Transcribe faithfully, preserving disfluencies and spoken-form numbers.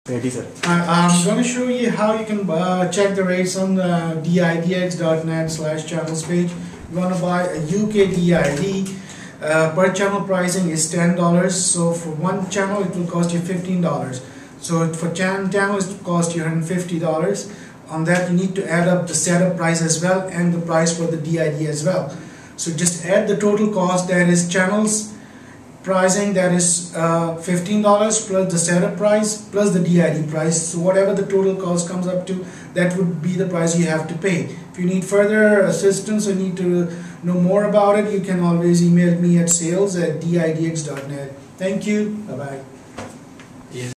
Ready, sir. Uh, I'm going to show you how you can uh, check the rates on the D I D X dot net slash channels page. You want to buy a U K D I D. Uh, per channel pricing is ten dollars. So for one channel it will cost you fifteen dollars. So for channel channels it will cost you one hundred fifty dollars. On that you need to add up the setup price as well and the price for the D I D as well. So just add the total cost, that is channels pricing, that is uh, fifteen dollars plus the setup price plus the D I D price. So whatever the total cost comes up to, that would be the price you have to pay. If you need further assistance or need to know more about it, you can always email me at sales at D I D X dot net. Thank you. Bye bye.